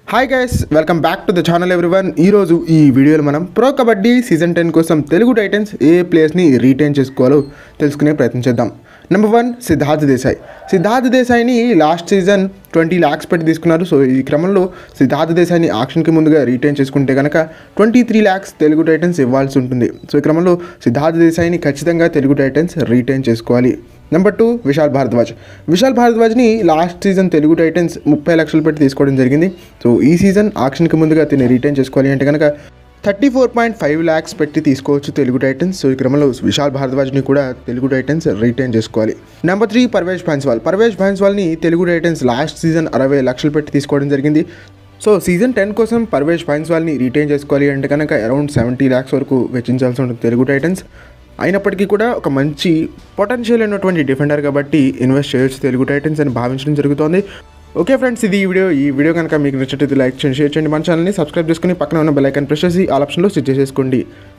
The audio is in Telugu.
Hi guys, welcome back to the channel everyone. ఈరోజు ఈ వీడియోలో మనం ప్రో కబడ్డీ సీజన్ 10 కోసం తెలుగు టైటన్స్ ఏ ప్లేయర్స్ని రీటైన్ చేసుకోవాలో తెలుసుకునే ప్రయత్నం చేద్దాం. నెంబర్ 1 సిద్ధార్థ్ దేశాయ్. సిద్ధార్థ్ దేశాయ్ని లాస్ట్ సీజన్ 20 lakhs పెట్టి తీసుకున్నారు. సో ఈ క్రమంలో సిద్ధార్థ్ దేశాయ్ని ఆక్షన్కి ముందుగా రీటైన్ చేసుకుంటే కనుక 23 lakhs తెలుగు టైటన్స్ ఇవ్వాల్సి ఉంటుంది. సో ఈ క్రమంలో సిద్ధార్థ్ దేశాయ్ని ఖచ్చితంగా తెలుగు టైటన్స్ రీటైన్ చేసుకోవాలి. నెంబర్ 2 విశాల్ భారద్వాజ్. విశాల్ భారద్వాజ్ని last season Telugu Titans 30 lakhs పెట్టి తీసుకోవడం జరిగింది. సో ఈ సీజన్ ఆక్షన్కి ముందుగా దీన్ని రీటైన్ చేసుకోవాలి అంటే కనుక 34.5 lakhs పెట్టి తీసుకోవచ్చు తెలుగు టైటన్స్. సో ఈ క్రమంలో విశాల్ భారద్వాజ్ని కూడా తెలుగు టైటన్స్ రీటైన్ చేసుకోవాలి. నెంబర్ 3 పర్వేజ్ భైన్స్వాల్. పర్వేజ్ భైన్స్వాల్ని Telugu Titans last season 60 lakhs పెట్టి తీసుకోవడం జరిగింది. సో సీజన్ 10 కోసం పర్వేజ్ భైన్స్వాల్ని రీటైన్ చేసుకోవాలి అంటే కనుక అరౌండ్ 70 lakhs వరకు వెచ్చించాల్సి ఉంటుంది తెలుగు టైటన్స్. అయినప్పటికీ కూడా ఒక మంచి పొటెన్షియల్ అయినటువంటి డిఫెండర్ కాబట్టి ఇన్వెస్ట్ చేయొచ్చు తెలుగు టైటన్స్ అని భావించడం జరుగుతోంది. ఓకే ఫ్రెండ్స్, ఇది ఈ వీడియో కనుక మీకు నచ్చినట్లయితే లైక్ చేయండి, షేర్ చేయండి, మన ఛానల్ని సబ్స్క్రైబ్ చేసుకుని పక్కన ఉన్న బెల్ ఐకాన్ ప్రెస్ చేసి ఆల్ ఆప్షన్లో సెట్ చేసేసుకోండి.